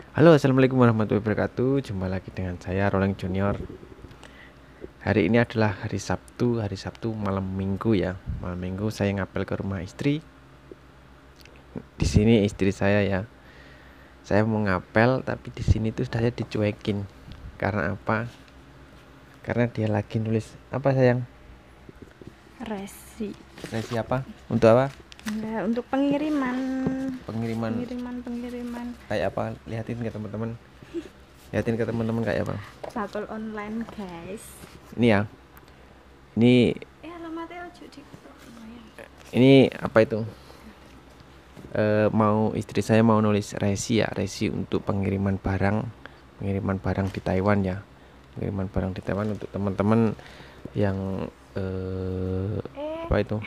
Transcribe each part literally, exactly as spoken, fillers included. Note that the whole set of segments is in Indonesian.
Halo, assalamualaikum warahmatullahi wabarakatuh. Jumpa lagi dengan saya Rolling Junior. Hari ini adalah hari Sabtu, hari Sabtu malam Minggu ya. Malam Minggu saya ngapel ke rumah istri. Di sini istri saya ya. Saya mau ngapel tapi di sini tuh saya dicuekin. Karena apa? Karena dia lagi nulis apa sayang? Resi. Resi apa? Untuk apa? Enggak, untuk pengiriman. Pengiriman. Pengiriman, pengiriman. Kayak apa? Lihatin ke teman-teman. Lihatin ke teman-teman kayak apa? Bakul online, guys. Ini ya. Ini Eh, alamatnya ojo di. ini apa itu? E, mau istri saya mau nulis resi ya, resi untuk pengiriman barang, pengiriman barang di Taiwan ya, pengiriman barang di Taiwan untuk teman-teman yang e, Eh, apa itu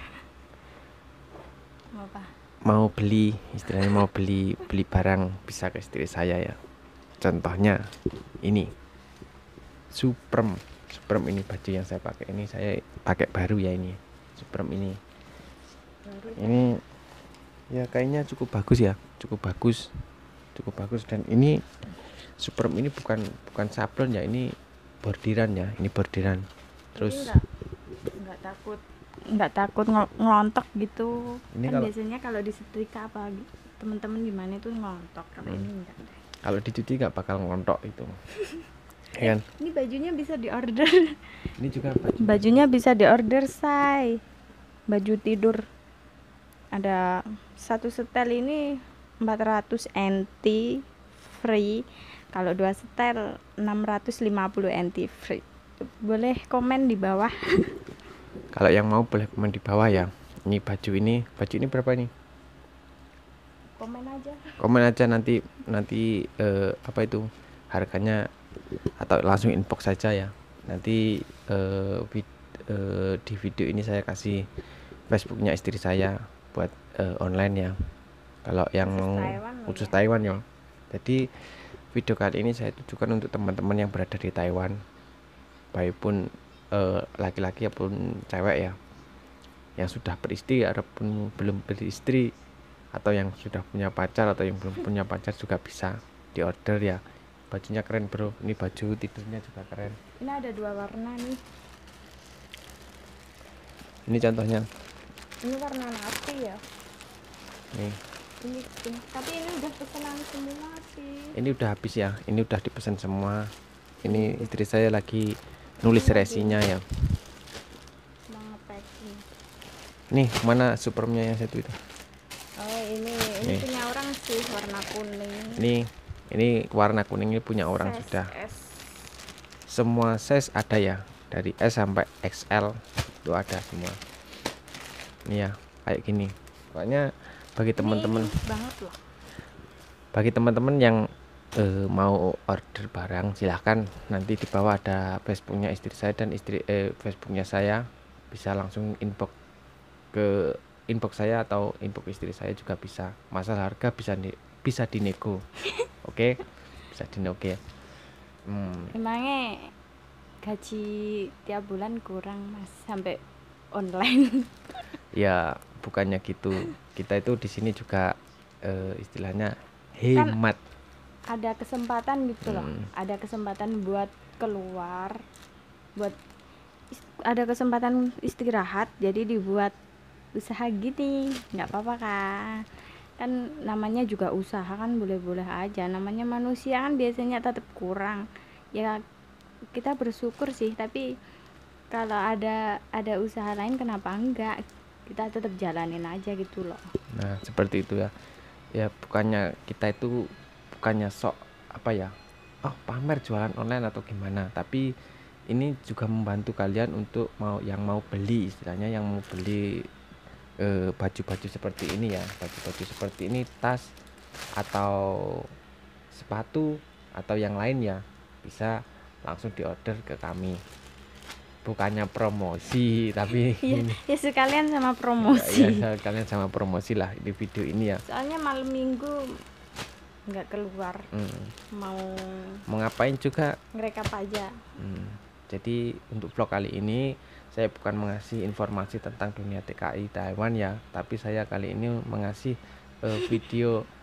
mau apa? mau beli, istilahnya mau beli beli barang bisa ke istri saya ya. Contohnya ini Supreme, Supreme ini baju yang saya pakai ini saya pakai baru ya ini Supreme ini. Baru Ini ya kayaknya cukup bagus ya, cukup bagus, cukup bagus dan ini Supreme ini bukan bukan sablon ya, ini bordiran ya, ini bordiran. Terus enggak, enggak takut, enggak takut ngel- ngelontok gitu. Ini Kan kalau- biasanya kalau disetrika apa teman-teman gimana itu ngelontok. Kalau Hmm. ini enggak deh. kalau dicuci nggak bakal ngontok itu. Ya kan? Ini bajunya bisa diorder. Ini juga baju. Bajunya bisa diorder, say. Baju tidur. Ada satu setel ini empat ratus N T free. Kalau dua setel enam ratus lima puluh N T free. Boleh komen di bawah. Kalau yang mau boleh komen di bawah ya. Ini baju ini, baju ini berapa nih? Komen aja. Komen aja nanti nanti eh, apa itu harganya atau langsung inbox saja ya. Nanti eh, vid- eh, di video ini saya kasih Facebooknya istri saya buat eh, online ya. Kalau yang Khusus mau Taiwan loh khusus ya. Taiwan ya. Jadi video kali ini saya tujukan untuk teman-teman yang berada di Taiwan, baik pun eh, laki-laki ataupun cewek ya, yang sudah beristri ataupun belum beristri, atau yang sudah punya pacar atau yang belum punya pacar juga bisa diorder ya. Bajunya keren bro, ini baju tidurnya juga keren. Ini ada dua warna nih. Ini contohnya Ini warna navy ya. nih, Ini, ini. Tapi ini udah pesanan semua sih. ini udah habis ya, ini udah dipesan semua. Ini istri saya lagi nulis resinya ya. Mau nge-packing. Nih mana Supreme-nya yang satu itu? Oh ini, ini Nih. punya orang sih warna kuning. Ini ini warna kuning ini punya orang Size sudah. S. Semua size ada ya, dari S sampai X L itu ada semua. Ini ya kayak gini. Pokoknya bagi teman-teman, Ini banget loh. bagi teman-teman yang eh, mau order barang silahkan, nanti di bawah ada Facebooknya istri saya dan istri eh, Facebooknya saya, bisa langsung inbox ke inbox saya atau inbox istri saya juga bisa. Masalah harga bisa di, bisa dinego. Oke, bisa dinego ya. Hmm. Emangnya gaji tiap bulan kurang mas sampai online? Ya bukannya gitu, kita itu di sini juga eh, istilahnya hemat. Ada kesempatan gitu loh. Hmm. Ada kesempatan buat keluar, buat is- ada kesempatan istirahat, jadi dibuat usaha gini, nggak apa-apa kan? Kan namanya juga usaha kan, boleh-boleh aja. Namanya manusia kan biasanya tetap kurang. Ya kita bersyukur sih, tapi kalau ada ada usaha lain kenapa enggak? Kita tetap jalanin aja gitu loh. Nah seperti itu ya. Ya bukannya kita itu bukannya sok apa ya, oh pamer jualan online atau gimana, tapi ini juga membantu kalian untuk mau yang mau beli, istilahnya yang mau beli eh, baju-baju seperti ini ya, baju-baju seperti ini, tas atau sepatu atau yang lain ya, bisa langsung diorder ke kami. Bukannya promosi tapi Ya, ini ya sekalian sama ya, promosi. ya, kalian sama promosi lah di video ini ya. Soalnya malam minggu nggak keluar, Hmm. mau Mau ngapain juga. ngerekap aja. Hmm. Jadi untuk vlog kali ini saya bukan mengasih informasi tentang dunia T K I Taiwan ya, tapi saya kali ini mengasih eh, video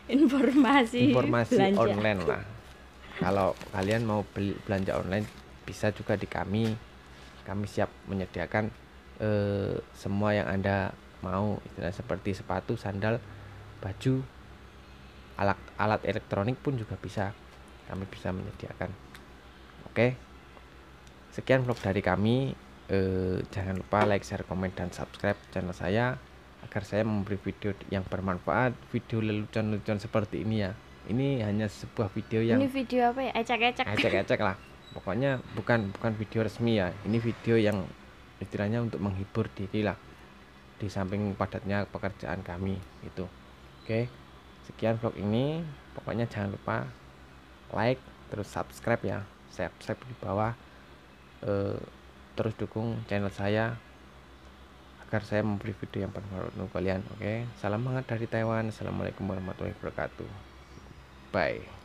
informasi informasi belanja. online lah. Kalau kalian mau beli belanja online bisa juga di kami. Kami siap menyediakan eh, semua yang Anda mau, istilah seperti sepatu, sandal, baju, alat alat elektronik pun juga bisa. Kami bisa menyediakan. Oke. Sekian vlog dari kami. Eh, jangan lupa like, share, komen, dan subscribe channel saya agar saya memberi video yang bermanfaat, video lelucon-lelucon seperti ini ya. Ini hanya sebuah video yang Ini video apa ya? Ecek-ecek. ecek-ecek lah. Pokoknya bukan bukan video resmi ya. Ini video yang istilahnya untuk menghibur diri lah. Di samping padatnya pekerjaan kami itu. Oke. Sekian vlog ini. Pokoknya jangan lupa like, terus subscribe ya. Subscribe di bawah. Eh, terus dukung channel saya agar saya memberi video yang bermanfaat untuk kalian. Oke. Salam hangat dari Taiwan. Assalamualaikum warahmatullahi wabarakatuh. Bye.